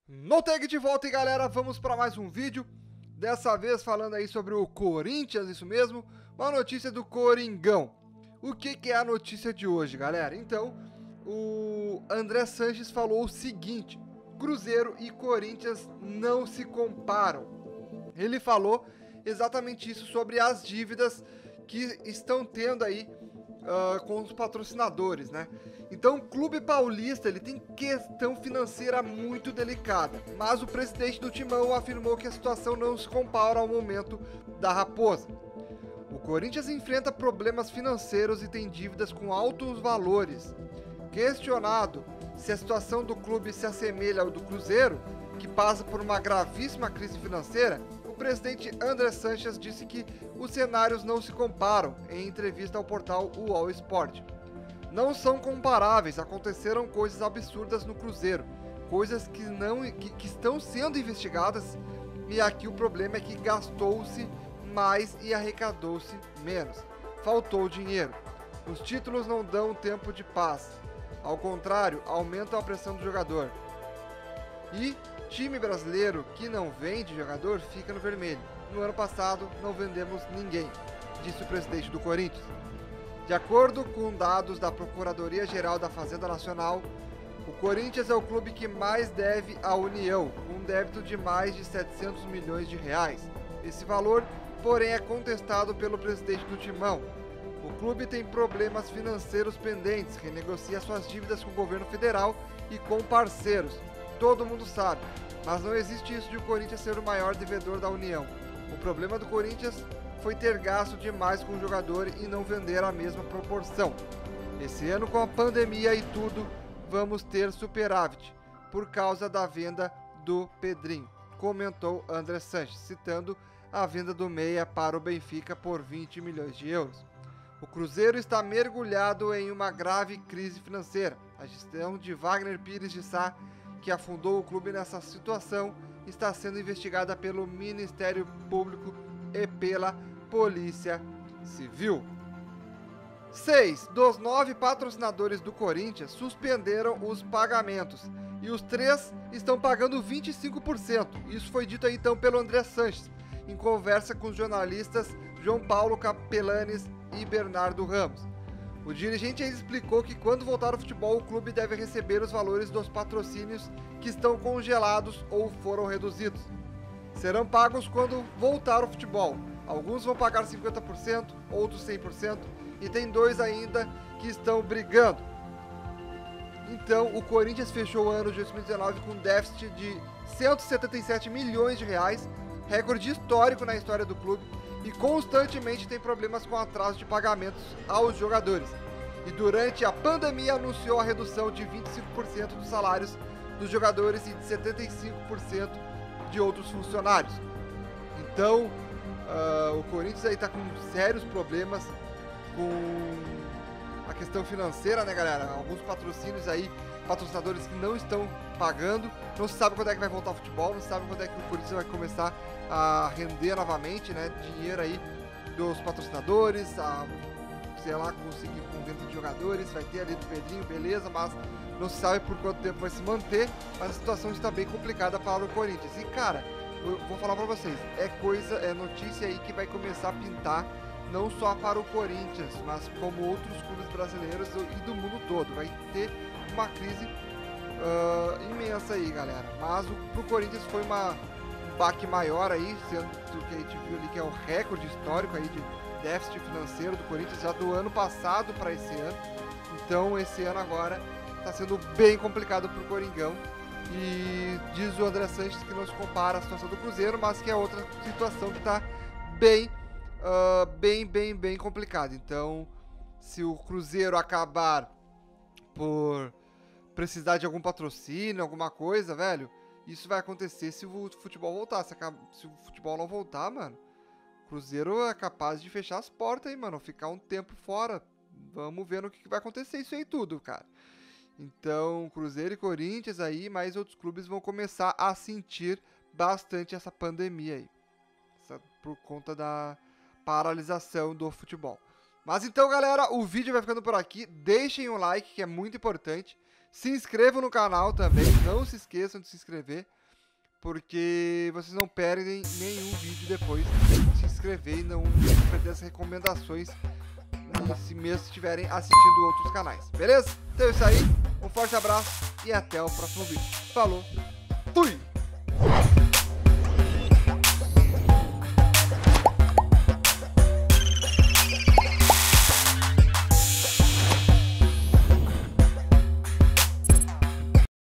No tag de volta, e galera, vamos para mais um vídeo. Dessa vez falando aí sobre o Corinthians, isso mesmo, uma notícia do Coringão. O que é a notícia de hoje, galera? Então, o André Sanches falou o seguinte: Cruzeiro e Corinthians não se comparam. Ele falou exatamente isso sobre as dívidas que estão tendo aí com os patrocinadores, né? Então, o Clube Paulista ele tem questão financeira muito delicada, mas o presidente do Timão afirmou que a situação não se compara ao momento da Raposa. O Corinthians enfrenta problemas financeiros e tem dívidas com altos valores. Questionado se a situação do clube se assemelha ao do Cruzeiro, que passa por uma gravíssima crise financeira, o presidente André Sanches disse que os cenários não se comparam em entrevista ao portal UOL Sport. Não são comparáveis, aconteceram coisas absurdas no Cruzeiro, coisas que estão sendo investigadas, e aqui o problema é que gastou-se mais e arrecadou-se menos. Faltou dinheiro. Os títulos não dão tempo de paz. Ao contrário, aumentam a pressão do jogador. E time brasileiro que não vende jogador fica no vermelho. No ano passado não vendemos ninguém, disse o presidente do Corinthians. De acordo com dados da Procuradoria-Geral da Fazenda Nacional, o Corinthians é o clube que mais deve à União, com um débito de mais de 700 milhões de reais. Esse valor, porém, é contestado pelo presidente do Timão. O clube tem problemas financeiros pendentes, renegocia suas dívidas com o governo federal e com parceiros. Todo mundo sabe, mas não existe isso de o Corinthians ser o maior devedor da União. O problema do Corinthians foi ter gasto demais com o jogador e não vender a mesma proporção. Esse ano, com a pandemia e tudo, vamos ter superávit por causa da venda do Pedrinho, comentou André Sanches, citando a venda do meia para o Benfica por 20 milhões de euros. O Cruzeiro está mergulhado em uma grave crise financeira. A gestão de Wagner Pires de Sá, que afundou o clube nessa situação, está sendo investigada pelo Ministério Público e pela Polícia Civil. 6 dos 9 patrocinadores do Corinthians suspenderam os pagamentos e os 3 estão pagando 25%. Isso foi dito aí então pelo André Sanches, em conversa com os jornalistas João Paulo Capelanes e Bernardo Ramos. O dirigente explicou que quando voltar ao futebol, o clube deve receber os valores dos patrocínios que estão congelados ou foram reduzidos. Serão pagos quando voltar ao futebol. Alguns vão pagar 50%, outros 100%, e tem 2 ainda que estão brigando. Então, o Corinthians fechou o ano de 2019 com um déficit de 177 milhões de reais, recorde histórico na história do clube, e constantemente tem problemas com atraso de pagamentos aos jogadores. E durante a pandemia anunciou a redução de 25% dos salários dos jogadores e de 75% de outros funcionários. Então, o Corinthians aí tá com sérios problemas com a questão financeira, né, galera? Alguns patrocínios aí, patrocinadores que não estão pagando, não se sabe quando é que vai voltar ao futebol, não se sabe quando é que o Corinthians vai começar a render novamente, né, dinheiro aí dos patrocinadores, a, sei lá, conseguir com venda de jogadores, vai ter ali do Pedrinho, beleza, mas não se sabe por quanto tempo vai se manter, mas a situação está bem complicada para o Corinthians. E cara, eu vou falar para vocês, é notícia aí que vai começar a pintar não só para o Corinthians, mas como outros clubes brasileiros e do mundo todo. Vai ter uma crise imensa aí, galera. Mas pro Corinthians foi um baque maior aí, sendo que a gente viu ali que é o recorde histórico aí de déficit financeiro do Corinthians já do ano passado para esse ano. Então esse ano agora está sendo bem complicado pro Coringão. E diz o André Sanches que não se compara à situação do Cruzeiro, mas que é outra situação que está bem complicado. Então, se o Cruzeiro acabar por precisar de algum patrocínio, alguma coisa, velho, isso vai acontecer se o futebol voltar. Se o futebol não voltar, mano, o Cruzeiro é capaz de fechar as portas aí, mano, ficar um tempo fora. Vamos ver no que vai acontecer isso aí tudo, cara. Então, Cruzeiro e Corinthians aí, mais outros clubes vão começar a sentir bastante essa pandemia aí, por conta da paralisação do futebol. Mas então, galera, o vídeo vai ficando por aqui. Deixem um like, que é muito importante. Se inscrevam no canal também, não se esqueçam de se inscrever, porque vocês não perdem nenhum vídeo depois de se inscrever e não perder as recomendações se mesmo estiverem assistindo outros canais, beleza? Então é isso aí, um forte abraço e até o próximo vídeo. Falou, fui!